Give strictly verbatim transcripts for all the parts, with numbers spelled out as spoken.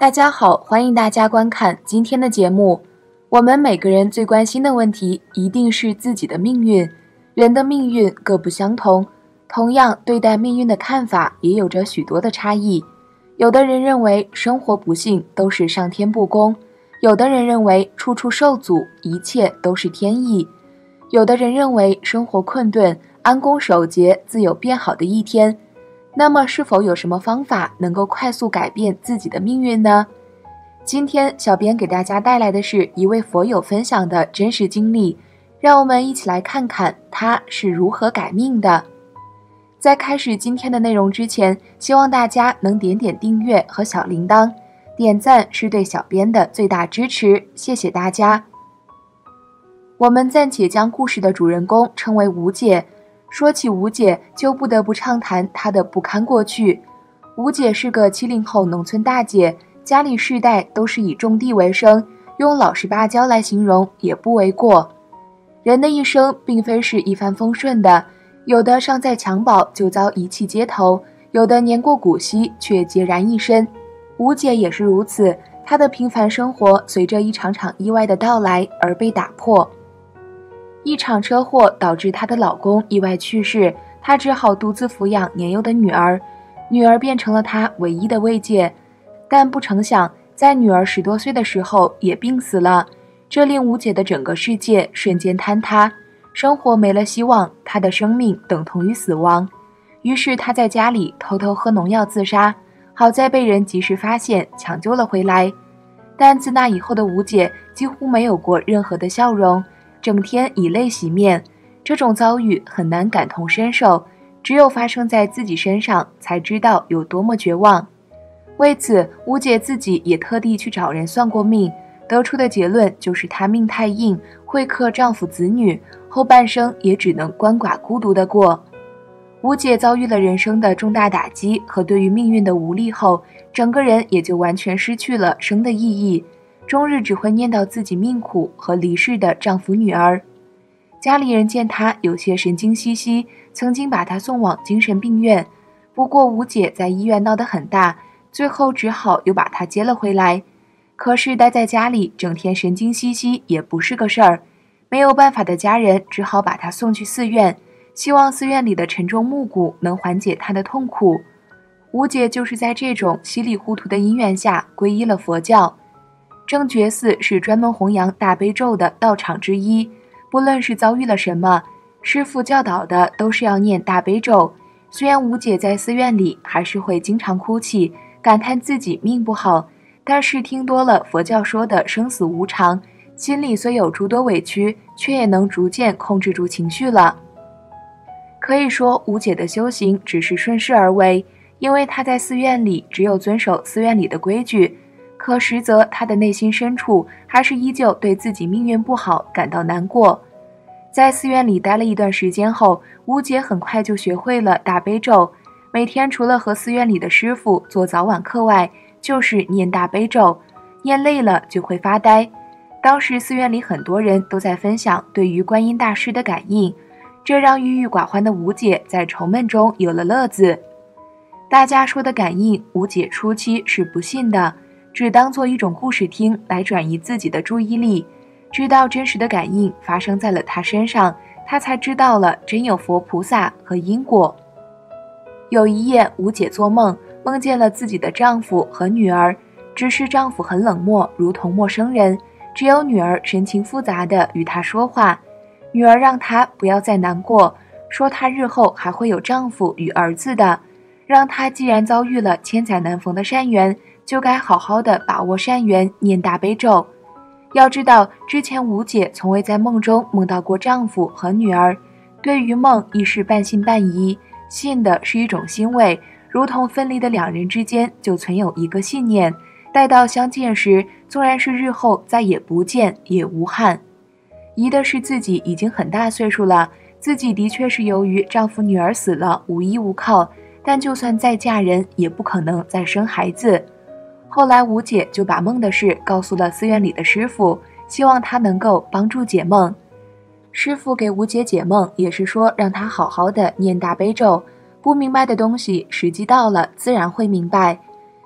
大家好，欢迎大家观看今天的节目。我们每个人最关心的问题一定是自己的命运。人的命运各不相同，同样对待命运的看法也有着许多的差异。有的人认为生活不幸都是上天不公，有的人认为处处受阻，一切都是天意。有的人认为生活困顿，安宫守节，自有变好的一天。那么是否有什么方法能够快速改变自己的命运呢？今天小编给大家带来的是一位佛友分享的真实经历，让我们一起来看看他是如何改命的。在开始今天的内容之前，希望大家能点点订阅和小铃铛，点赞是对小编的最大支持，谢谢大家。我们暂且将故事的主人公称为吴姐。说起吴姐，就不得不畅谈她的不堪过去。吴姐是个七零后农村大姐，家里世代都是以种地为生，用老实巴交来形容也不为过。人的一生并非是一帆风顺的，有的尚在襁褓就遭遗弃街头，有的年过古稀却孑然一身。吴姐也是如此，她的平凡生活随着一场场意外的到来而被打破。一场车祸导致她的老公意外去世，她只好独自抚养年幼的女儿，女儿变成了她唯一的慰藉。但不成想，在女儿十多岁的时候也病死了，这令吴姐的整个世界瞬间坍塌，生活没了希望，她的生命等同于死亡。于是她在家里偷偷喝农药自杀，好在被人及时发现，抢救了回来。但自那以后的吴姐几乎没有过任何的笑容，整天以泪洗面，这种遭遇很难感同身受，只有发生在自己身上才知道有多么绝望。为此，吴姐自己也特地去找人算过命，得出的结论就是她命太硬，会克丈夫子女，后半生也只能鳏寡孤独地过。吴姐遭遇了人生的重大打击和对于命运的无力后，整个人也就完全失去了生的意义，终日只会念叨自己命苦和离世的丈夫女儿。家里人见她有些神经兮兮，曾经把她送往精神病院，不过吴姐在医院闹得很大，最后只好又把她接了回来。可是待在家里整天神经兮兮也不是个事儿，没有办法的家人只好把她送去寺院，希望寺院里的沉重木骨能缓解她的痛苦。吴姐就是在这种稀里糊涂的因缘下皈依了佛教。正觉寺是专门弘扬大悲咒的道场之一，不论是遭遇了什么，师父教导的都是要念大悲咒。虽然吴姐在寺院里还是会经常哭泣，感叹自己命不好，但是听多了佛教说的生死无常，心里虽有诸多委屈，却也能逐渐控制住情绪了。可以说吴姐的修行只是顺势而为，因为她在寺院里只有遵守寺院里的规矩，可实则她的内心深处还是依旧对自己命运不好感到难过。在寺院里待了一段时间后，吴姐很快就学会了大悲咒，每天除了和寺院里的师父做早晚课外，就是念大悲咒，念累了就会发呆。当时寺院里很多人都在分享对于观音大师的感应，这让郁郁寡欢的吴姐在愁闷中有了乐子。大家说的感应，吴姐初期是不信的，只当做一种故事听来转移自己的注意力，直到真实的感应发生在了她身上，她才知道了真有佛菩萨和因果。有一夜，吴姐做梦，梦见了自己的丈夫和女儿，只是丈夫很冷漠，如同陌生人，只有女儿神情复杂地与她说话。女儿让她不要再难过，说她日后还会有丈夫与儿子的，让她既然遭遇了千载难逢的善缘，就该好好的把握善缘，念大悲咒。要知道，之前吴姐从未在梦中梦到过丈夫和女儿，对于梦亦是半信半疑，信的是一种欣慰，如同分离的两人之间就存有一个信念，待到相见时，纵然是日后再也不见也无憾。疑的是自己已经很大岁数了，自己的确是由于丈夫女儿死了无依无靠，但就算再嫁人也不可能再生孩子。后来吴姐就把梦的事告诉了寺院里的师父，希望他能够帮助解梦。师父给吴姐解梦也是说让她好好的念大悲咒，不明白的东西时机到了自然会明白。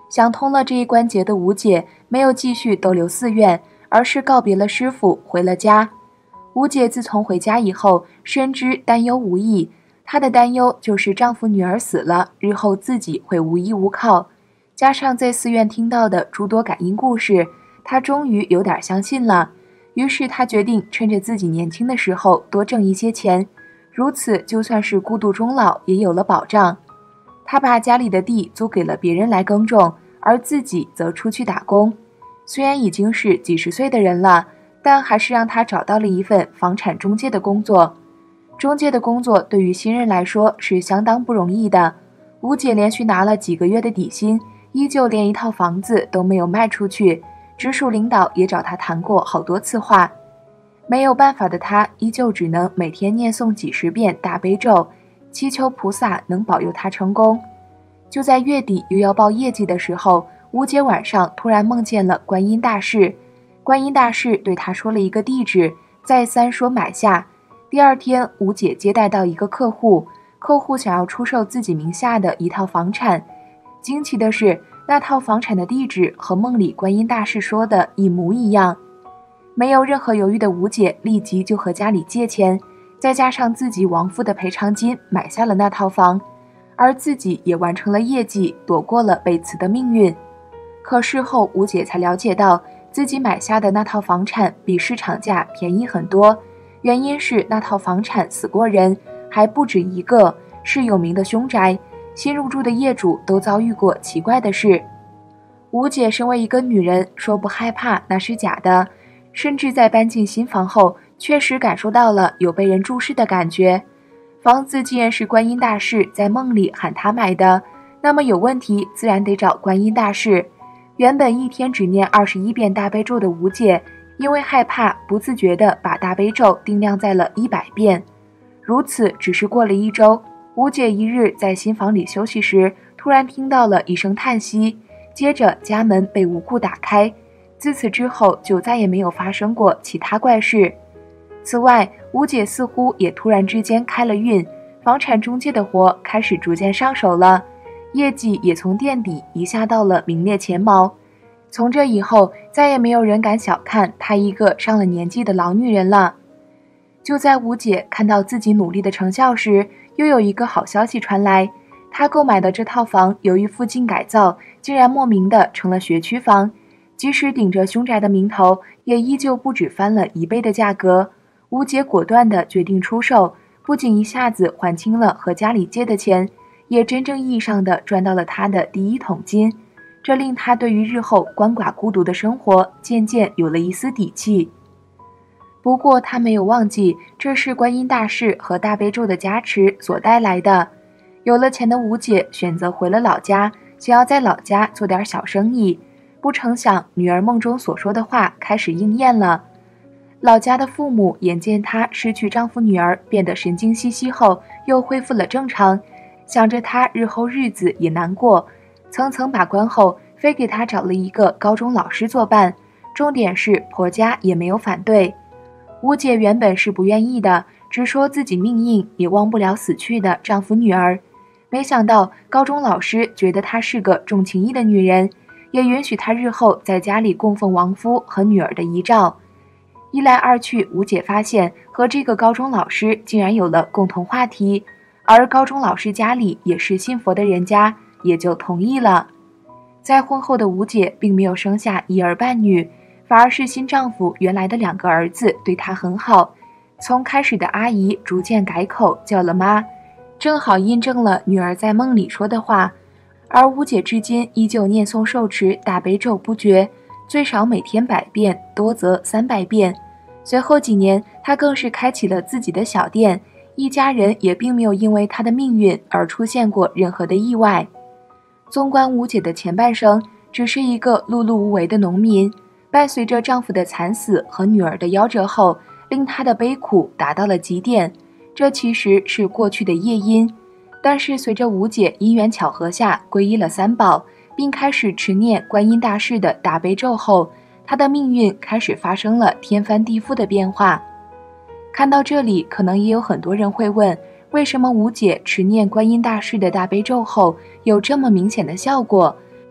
想通了这一关节的吴姐没有继续逗留寺院，而是告别了师傅，回了家。吴姐自从回家以后，深知担忧无益，她的担忧就是丈夫女儿死了，日后自己会无依无靠。加上在寺院听到的诸多感应故事，她终于有点相信了。于是她决定趁着自己年轻的时候多挣一些钱，如此就算是孤独终老也有了保障。她把家里的地租给了别人来耕种，而自己则出去打工。虽然已经是几十岁的人了，但还是让她找到了一份房产中介的工作。中介的工作对于新人来说是相当不容易的。吴姐连续拿了几个月的底薪，依旧连一套房子都没有卖出去，直属领导也找她谈过好多次话。没有办法的她依旧只能每天念诵几十遍大悲咒，祈求菩萨能保佑她成功。就在月底又要报业绩的时候，吴姐晚上突然梦见了观音大士。观音大士对她说了一个地址，再三说买下。第二天，吴姐接待到一个客户，客户想要出售自己名下的一套房产。惊奇的是，那套房产的地址和梦里观音大士说的一模一样。没有任何犹豫的吴姐立即就和家里借钱，再加上自己亡夫的赔偿金，买下了那套房，而自己也完成了业绩，躲过了被辞的命运。可事后吴姐才了解到，自己买下的那套房产比市场价便宜很多，原因是那套房产死过人，还不止一个，是有名的凶宅，新入住的业主都遭遇过奇怪的事。吴姐身为一个女人，说不害怕那是假的，甚至在搬进新房后，确实感受到了有被人注视的感觉。房子既然是观音大士在梦里喊她买的，那么有问题自然得找观音大士。原本一天只念二十一遍大悲咒的吴姐，因为害怕，不自觉地把大悲咒定量在了一百遍。如此只是过了一周，吴姐一日在新房里休息时，突然听到了一声叹息，接着家门被无故打开。自此之后就再也没有发生过其他怪事。此外，吴姐似乎也突然之间开了运，房产中介的活开始逐渐上手了，业绩也从垫底一下到了名列前茅。从这以后，再也没有人敢小看她一个上了年纪的老女人了。就在吴姐看到自己努力的成效时，又有一个好消息传来，她购买的这套房由于附近改造，竟然莫名的成了学区房，即使顶着凶宅的名头，也依旧不止翻了一倍的价格。吴姐果断地决定出售，不仅一下子还清了和家里借的钱，也真正意义上的赚到了她的第一桶金。这令她对于日后鳏寡孤独的生活渐渐有了一丝底气。不过她没有忘记，这是观音大士和大悲咒的加持所带来的。有了钱的吴姐选择回了老家，想要在老家做点小生意。不成想，女儿梦中所说的话开始应验了。老家的父母眼见她失去丈夫女儿，变得神经兮兮后，又恢复了正常，想着她日后日子也难过，层层把关后，非给她找了一个高中老师作伴，重点是婆家也没有反对。吴姐原本是不愿意的，只说自己命硬，也忘不了死去的丈夫女儿。没想到高中老师觉得她是个重情义的女人，也允许她日后在家里供奉亡夫和女儿的遗照。一来二去，吴姐发现和这个高中老师竟然有了共同话题，而高中老师家里也是信佛的人家，也就同意了。在婚后的吴姐并没有生下一儿半女，反而是新丈夫原来的两个儿子对她很好，从开始的阿姨逐渐改口叫了妈，正好印证了女儿在梦里说的话。而吴姐至今依旧念诵受持大悲咒不绝，最少每天百遍，多则三百遍。随后几年，她更是开启了自己的小店，一家人也并没有因为她的命运而出现过任何的意外。纵观吴姐的前半生，只是一个碌碌无为的农民，伴随着丈夫的惨死和女儿的夭折后，令她的悲苦达到了极点。这其实是过去的业因，但是随着吴姐因缘巧合下皈依了三宝，并开始持念观音大士的大悲咒后，她的命运开始发生了天翻地覆的变化。看到这里，可能也有很多人会问，为什么吴姐持念观音大士的大悲咒后有这么明显的效果，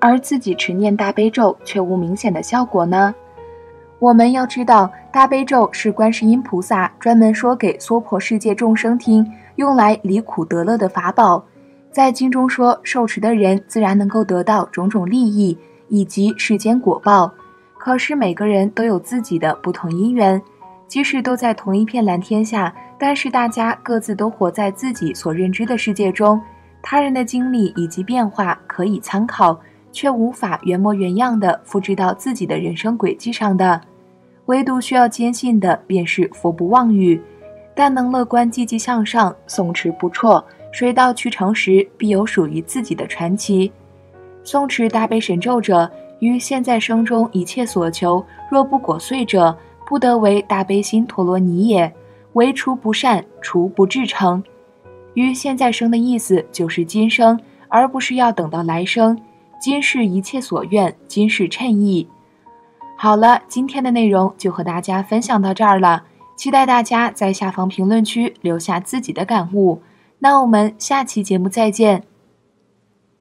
而自己持念大悲咒却无明显的效果呢？我们要知道，大悲咒是观世音菩萨专门说给娑婆世界众生听，用来离苦得乐的法宝。在经中说，受持的人自然能够得到种种利益以及世间果报。可是每个人都有自己的不同因缘，即使都在同一片蓝天下，但是大家各自都活在自己所认知的世界中，他人的经历以及变化可以参考，却无法原模原样地复制到自己的人生轨迹上的。唯独需要坚信的便是佛不妄语，但能乐观积极向上，诵持不辍，水到渠成时必有属于自己的传奇。诵持大悲神咒者，于现在生中一切所求，若不果遂者，不得为大悲心陀罗尼也，唯除不善，除不至诚。于现在生的意思就是今生，而不是要等到来生。今世一切所愿，今世称意。好了，今天的内容就和大家分享到这儿了，期待大家在下方评论区留下自己的感悟。那我们下期节目再见。